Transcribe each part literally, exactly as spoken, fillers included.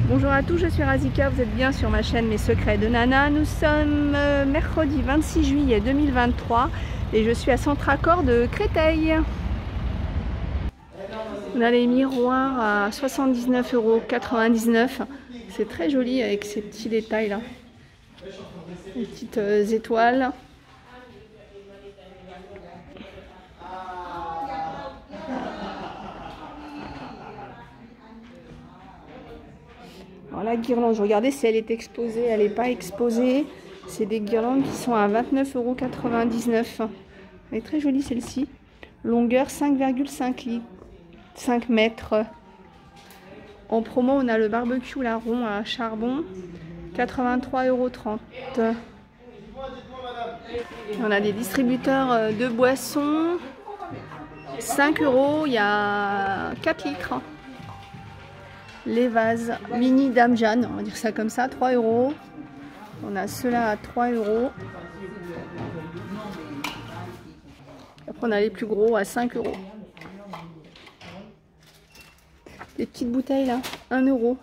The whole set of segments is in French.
Bonjour à tous, je suis Razika, vous êtes bien sur ma chaîne Mes Secrets de Nana. Nous sommes euh, mercredi vingt-six juillet deux mille vingt-trois et je suis à Centracor de Créteil. On a les miroirs à soixante-dix-neuf euros quatre-vingt-dix-neuf. C'est très joli avec ces petits détails là. Les petites euh, étoiles. Alors la guirlande, je regardais si elle est exposée, elle n'est pas exposée. C'est des guirlandes qui sont à vingt-neuf euros quatre-vingt-dix-neuf. Elle est très jolie celle-ci. Longueur cinq virgule cinq mètres. En promo, on a le barbecue larron à charbon, quatre-vingt-trois euros trente. On a des distributeurs de boissons, cinq euros, il y a quatre litres. Les vases mini Dame Jeanne, on va dire ça comme ça, trois euros. On a ceux-là à trois euros. Après on a les plus gros à cinq euros. Les petites bouteilles là, un euro.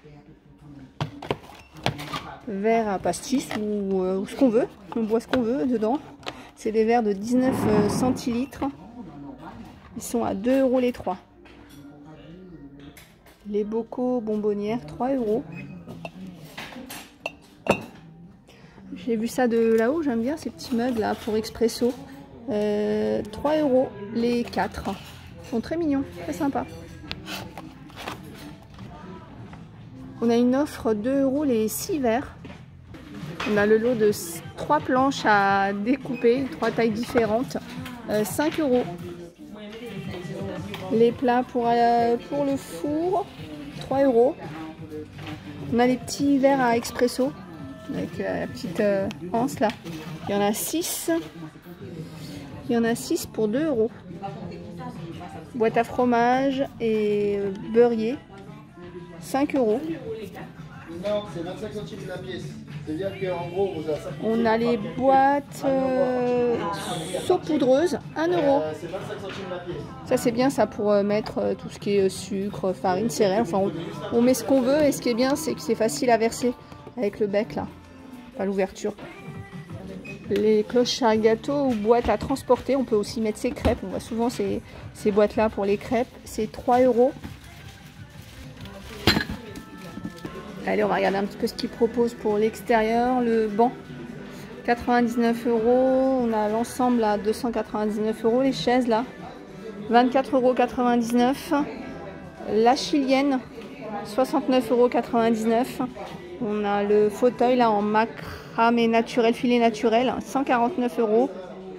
Verre à pastis ou, euh, ou ce qu'on veut, on boit ce qu'on veut dedans. C'est des verres de dix-neuf centilitres. Ils sont à deux euros les trois. Les bocaux bonbonnières, trois euros. J'ai vu ça de là-haut, j'aime bien ces petits mugs là pour expresso. Euh, trois euros les quatre. Ils sont très mignons, très sympas. On a une offre deux euros les six verres. On a le lot de trois planches à découper, trois tailles différentes, euh, cinq euros. Les plats pour, euh, pour le four, trois euros. On a les petits verres à expresso avec euh, la petite euh, anse là. Il y en a six. Il y en a six pour deux euros. Boîte à fromage et euh, beurrier, cinq euros. Non, c'est vingt-cinq centimes la pièce. C'est-à-dire qu'en gros, vous avez... On a les boîtes euh, saupoudreuses, un euro. C'est vingt-cinq centimes la pièce. Ça c'est bien ça pour euh, mettre euh, tout ce qui est euh, sucre, farine, céréales. Enfin, on, on met ce qu'on veut et ce qui est bien, c'est que c'est facile à verser avec le bec là, pas l'ouverture. Les cloches à gâteau ou boîtes à transporter, on peut aussi mettre ses crêpes. On voit souvent ces, ces boîtes là pour les crêpes. C'est trois euros. Allez, on va regarder un petit peu ce qu'ils proposent pour l'extérieur. Le banc, quatre-vingt-dix-neuf euros. On a l'ensemble à deux cent quatre-vingt-dix-neuf euros. Les chaises là, vingt-quatre euros quatre-vingt-dix-neuf. La chilienne, soixante-neuf euros quatre-vingt-dix-neuf. On a le fauteuil là en macramé naturel, filet naturel, cent quarante-neuf euros.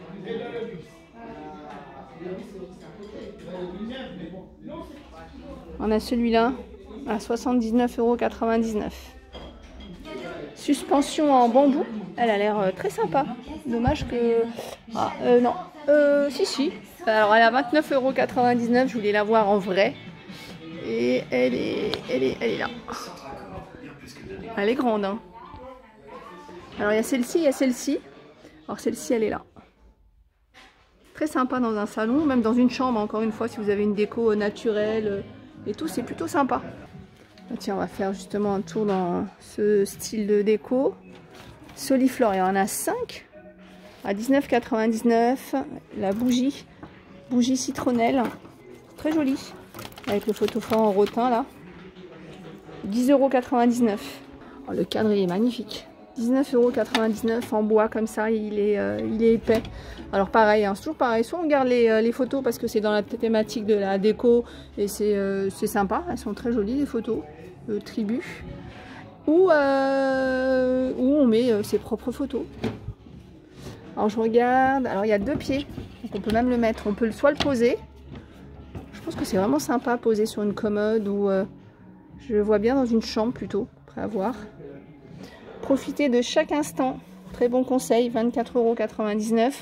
On a celui-là à soixante-dix-neuf euros quatre-vingt-dix-neuf. Suspension en bambou, elle a l'air très sympa. Dommage que... Ah, euh, non, euh, si, si. Alors elle est à vingt-neuf euros quatre-vingt-dix-neuf, je voulais la voir en vrai. Et elle est, elle est, elle est là. Elle est grande, hein. Alors il y a celle-ci, il y a celle-ci. Alors celle-ci, elle est là. Très sympa dans un salon, même dans une chambre, encore une fois, si vous avez une déco naturelle et tout, c'est plutôt sympa. Tiens, on va faire justement un tour dans ce style de déco. Soliflore, il y en a cinq à dix-neuf euros quatre-vingt-dix-neuf. La bougie, bougie citronnelle, très jolie, avec le photophore en rotin là. dix euros quatre-vingt-dix-neuf. Oh, le cadre il est magnifique. dix-neuf euros quatre-vingt-dix-neuf en bois comme ça, il est, euh, il est épais. Alors pareil, hein, c'est toujours pareil, soit on garde les, euh, les photos parce que c'est dans la thématique de la déco et c'est euh, sympa, elles sont très jolies les photos, euh, tribu, ou, euh, ou on met euh, ses propres photos. Alors je regarde, alors il y a deux pieds, donc on peut même le mettre, on peut soit le poser, je pense que c'est vraiment sympa poser sur une commode ou euh, je le vois bien dans une chambre plutôt, après à voir. Profitez de chaque instant. Très bon conseil, vingt-quatre euros quatre-vingt-dix-neuf.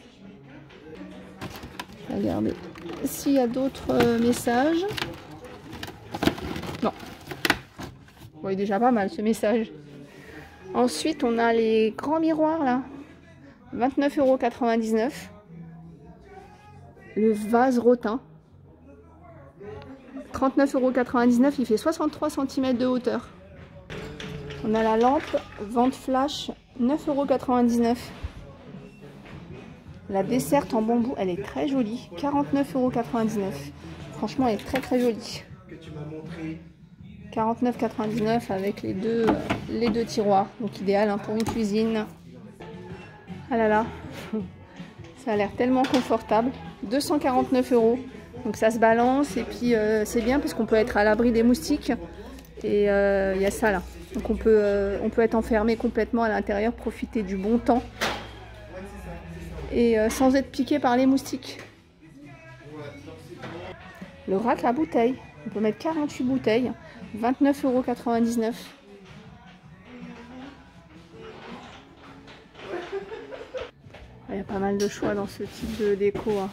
Regardez s'il y a d'autres euh, messages. Non. Vous voyez déjà pas mal ce message. Ensuite, on a les grands miroirs là. vingt-neuf euros quatre-vingt-dix-neuf. Le vase rotin. trente-neuf euros quatre-vingt-dix-neuf, il fait soixante-trois centimètres de hauteur. On a la lampe vente flash, neuf euros quatre-vingt-dix-neuf. La desserte en bambou, elle est très jolie, quarante-neuf euros quatre-vingt-dix-neuf. Franchement, elle est très très jolie. quarante-neuf euros quatre-vingt-dix-neuf avec les deux, les deux tiroirs, donc idéal hein, pour une cuisine. Ah là là, ça a l'air tellement confortable. deux cent quarante-neuf euros, donc ça se balance et puis euh, c'est bien parce qu'on peut être à l'abri des moustiques. Et il euh, y a ça là, donc on peut, euh, on peut être enfermé complètement à l'intérieur, profiter du bon temps. Et euh, sans être piqué par les moustiques. Le rack à bouteilles, on peut mettre quarante-huit bouteilles, vingt-neuf euros quatre-vingt-dix-neuf. Il y a pas mal de choix dans ce type de déco. Hein.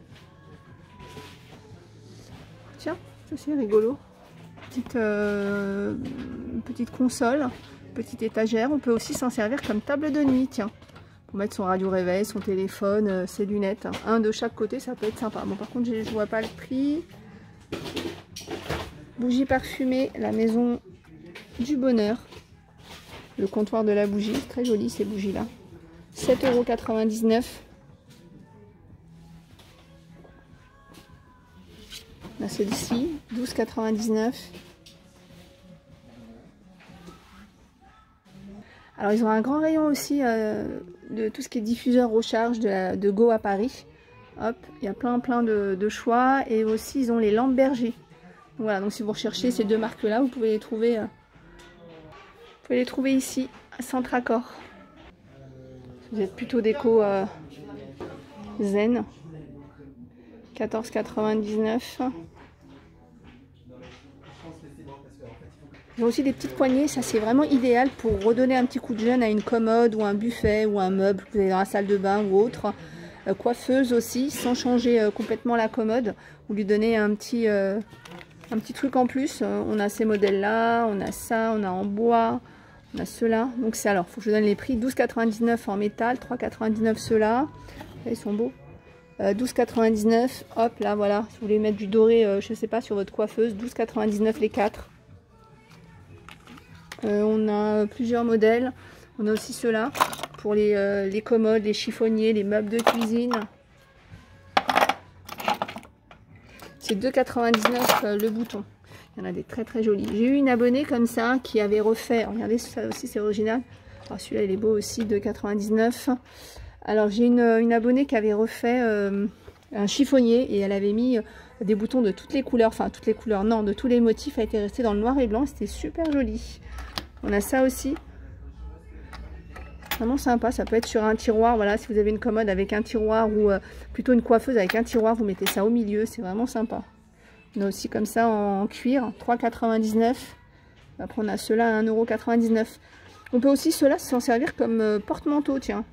Tiens, ça c'est rigolo. Petite, euh, petite console, petite étagère. On peut aussi s'en servir comme table de nuit, tiens. Pour mettre son radio réveil, son téléphone, euh, ses lunettes. Hein. Un de chaque côté, ça peut être sympa. Bon, par contre, je ne vois pas le prix. Bougie parfumée, la maison du bonheur. Le comptoir de la bougie, très joli ces bougies-là. sept euros quatre-vingt-dix-neuf. Là, celle-ci, douze euros quatre-vingt-dix-neuf. Alors, ils ont un grand rayon aussi euh, de tout ce qui est diffuseur recharge de, la, de Go à Paris. Hop, il y a plein plein de, de choix. Et aussi, ils ont les lampes Berger. Voilà, donc si vous recherchez ces deux marques-là, vous pouvez les trouver, euh, vous pouvez les trouver ici, à Centracor. Vous êtes plutôt déco euh, zen. quatorze euros quatre-vingt-dix-neuf. J'ai aussi des petites poignées, ça c'est vraiment idéal pour redonner un petit coup de jeune à une commode ou un buffet ou un meuble que vous avez dans la salle de bain ou autre. Euh, coiffeuse aussi, sans changer euh, complètement la commode, ou lui donner un petit, euh, un petit truc en plus. Euh, on a ces modèles là, on a ça, on a en bois, on a ceux-là. Donc c'est alors, il faut que je donne les prix. douze euros quatre-vingt-dix-neuf en métal, trois euros quatre-vingt-dix-neuf ceux-là. Ils sont beaux. Euh, douze euros quatre-vingt-dix-neuf, hop là voilà, si vous voulez mettre du doré, euh, je sais pas, sur votre coiffeuse, douze euros quatre-vingt-dix-neuf les quatre. Euh, on a plusieurs modèles. On a aussi ceux-là pour les, euh, les commodes, les chiffonniers, les meubles de cuisine. C'est deux euros quatre-vingt-dix-neuf euh, le bouton. Il y en a des très très jolis. J'ai eu une abonnée comme ça qui avait refait. Regardez, ça aussi c'est original. Alors celui-là il est beau aussi, deux euros quatre-vingt-dix-neuf. Alors j'ai une, une abonnée qui avait refait euh, un chiffonnier et elle avait mis des boutons de toutes les couleurs. Enfin toutes les couleurs, non, de tous les motifs. Elle était restée dans le noir et blanc. C'était super joli. On a ça aussi. Vraiment sympa. Ça peut être sur un tiroir. Voilà, si vous avez une commode avec un tiroir ou euh, plutôt une coiffeuse avec un tiroir, vous mettez ça au milieu. C'est vraiment sympa. On a aussi comme ça en cuir, trois euros quatre-vingt-dix-neuf. Après on a ceux-là à un euro quatre-vingt-dix-neuf. On peut aussi ceux-là s'en servir comme euh, porte-manteau, tiens.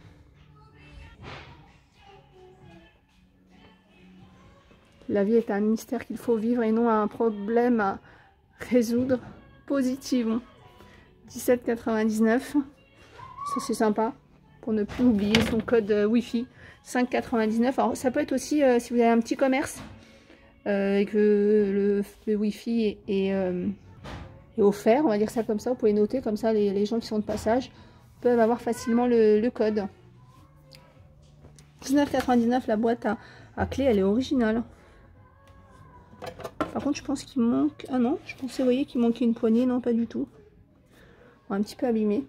La vie est un mystère qu'il faut vivre et non un problème à résoudre positivement. dix-sept euros quatre-vingt-dix-neuf. Ça c'est sympa pour ne plus oublier son code euh, Wi-Fi. cinq euros quatre-vingt-dix-neuf. Alors ça peut être aussi euh, si vous avez un petit commerce euh, et que le, le Wi-Fi est, est, euh, est offert, on va dire ça comme ça. Vous pouvez noter comme ça, les, les gens qui sont de passage peuvent avoir facilement le, le code. dix-neuf euros quatre-vingt-dix-neuf la boîte à, à clé, elle est originale. Par contre je pense qu'il manque... Ah non, je pensais, vous voyez, qu'il manquait une poignée. Non, pas du tout. Un petit peu abîmé.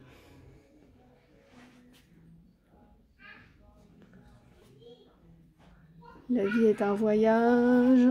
La vie est un voyage.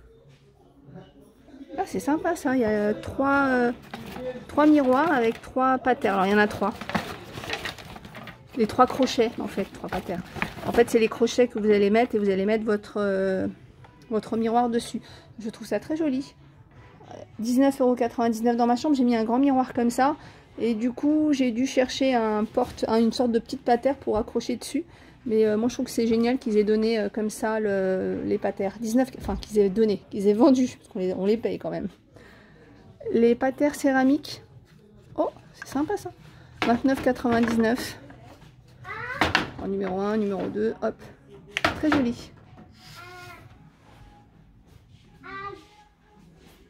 Ah, c'est sympa ça. Il y a trois, euh, trois miroirs avec trois patères. Alors il y en a trois. Les trois crochets en fait, trois patères. En fait c'est les crochets que vous allez mettre et vous allez mettre votre, euh, votre miroir dessus. Je trouve ça très joli. dix-neuf euros quatre-vingt-dix-neuf dans ma chambre. J'ai mis un grand miroir comme ça. Et du coup, j'ai dû chercher un porte, une sorte de petite patère pour accrocher dessus. Mais euh, moi, je trouve que c'est génial qu'ils aient donné euh, comme ça le, les patères. dix-neuf, enfin, qu'ils aient donné, qu'ils aient vendu, parce qu'on les, on les paye quand même. Les patères céramiques. Oh, c'est sympa ça. vingt-neuf euros quatre-vingt-dix-neuf. En numéro un, numéro deux, hop. Très joli.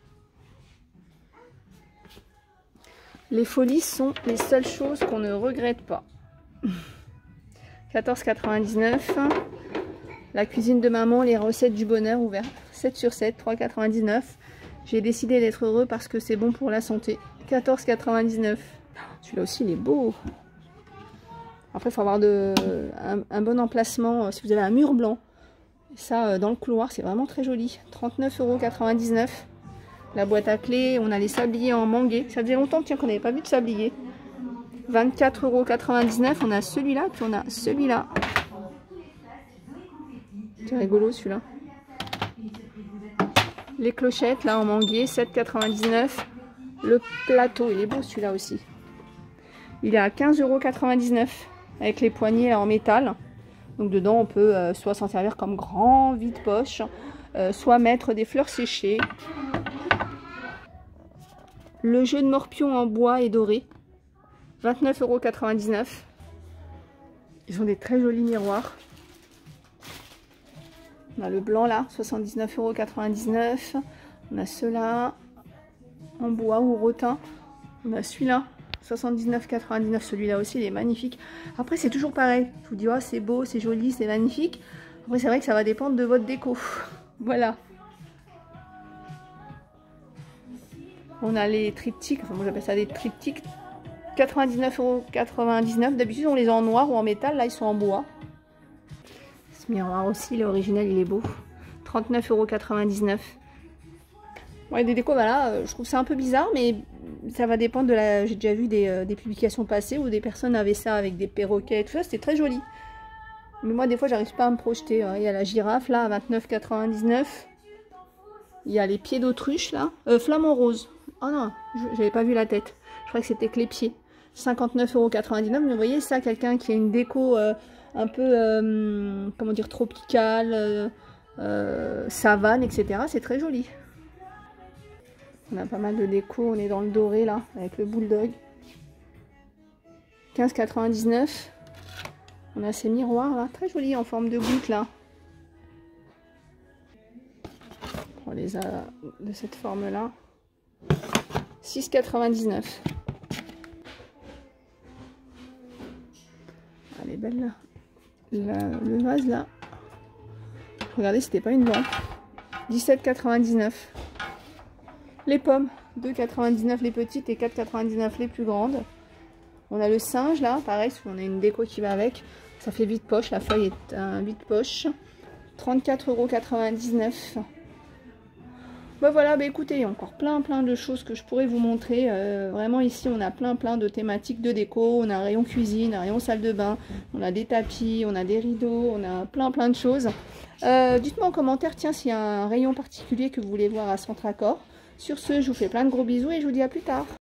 Les folies sont les seules choses qu'on ne regrette pas. quatorze quatre-vingt-dix-neuf. La cuisine de maman, les recettes du bonheur, ouvert sept sur sept, trois quatre-vingt-dix-neuf. J'ai décidé d'être heureux parce que c'est bon pour la santé. quatorze quatre-vingt-dix-neuf. Celui-là aussi, il est beau. Après, il faut avoir de, un, un bon emplacement. Si vous avez un mur blanc, ça, dans le couloir, c'est vraiment très joli. trente-neuf euros quatre-vingt-dix-neuf. La boîte à clés, on a les sabliers en mangué. Ça faisait longtemps tiens, qu'on n'avait pas vu de sablier. vingt-quatre euros quatre-vingt-dix-neuf. On a celui-là, puis on a celui-là. C'est rigolo celui-là. Les clochettes, là, en mangué, sept quatre-vingt-dix-neuf. Le plateau, il est beau celui-là aussi. Il est à quinze euros quatre-vingt-dix-neuf. Avec les poignées là, en métal. Donc dedans, on peut euh, soit s'en servir comme grand vide-poche, euh, soit mettre des fleurs séchées. Le jeu de morpion en bois et doré, vingt-neuf euros quatre-vingt-dix-neuf. Ils ont des très jolis miroirs. On a le blanc là, soixante-dix-neuf euros quatre-vingt-dix-neuf. On a ceux-là en bois ou rotin. On a celui-là, soixante-dix-neuf euros quatre-vingt-dix-neuf. Celui-là aussi, il est magnifique. Après, c'est toujours pareil. Je vous dis, oh, c'est beau, c'est joli, c'est magnifique. Après, c'est vrai que ça va dépendre de votre déco. Voilà. On a les triptyques, enfin moi j'appelle ça des triptyques, quatre-vingt-dix-neuf euros quatre-vingt-dix-neuf. D'habitude on les a en noir ou en métal, là ils sont en bois. Ce miroir aussi, l'original il est beau. trente-neuf euros quatre-vingt-dix-neuf. Ouais, des décos, voilà, je trouve ça un peu bizarre, mais ça va dépendre de la... J'ai déjà vu des, euh, des publications passées où des personnes avaient ça avec des perroquets et tout ça, c'était très joli. Mais moi des fois j'arrive pas à me projeter. Il y a la girafe là à vingt-neuf euros quatre-vingt-dix-neuf. Il y a les pieds d'autruche là, euh, flamant rose. Oh non, j'avais pas vu la tête. Je crois que c'était que les pieds. cinquante-neuf euros quatre-vingt-dix-neuf. Mais vous voyez ça, quelqu'un qui a une déco euh, un peu, euh, comment dire, tropicale, euh, euh, savane, et cetera. C'est très joli. On a pas mal de déco. On est dans le doré là, avec le bulldog. quinze euros quatre-vingt-dix-neuf. On a ces miroirs là, très jolis en forme de goutte là. On les a de cette forme là. six euros quatre-vingt-dix-neuf. Elle est belle là. La, le vase là. Regardez, c'était pas une lampe. dix-sept euros quatre-vingt-dix-neuf. Les pommes, deux euros quatre-vingt-dix-neuf les petites et quatre euros quatre-vingt-dix-neuf les plus grandes. On a le singe là, pareil, parce qu'on a une déco qui va avec. Ça fait vide-poche, la feuille est un vide-poche. trente-quatre euros quatre-vingt-dix-neuf. Bah voilà, bah écoutez, il y a encore plein plein de choses que je pourrais vous montrer. Euh, vraiment ici, on a plein plein de thématiques de déco. On a un rayon cuisine, un rayon salle de bain. On a des tapis, on a des rideaux, on a plein plein de choses. Euh, Dites-moi en commentaire, tiens, s'il y a un rayon particulier que vous voulez voir à Centre Accor. Sur ce, je vous fais plein de gros bisous et je vous dis à plus tard.